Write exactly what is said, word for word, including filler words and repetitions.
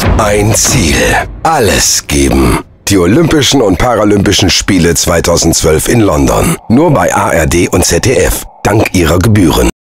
Ein Ziel. Alles geben. Die Olympischen und Paralympischen Spiele zweitausendzwölf in London. Nur bei A R D und Z D F. Dank ihrer Gebühren.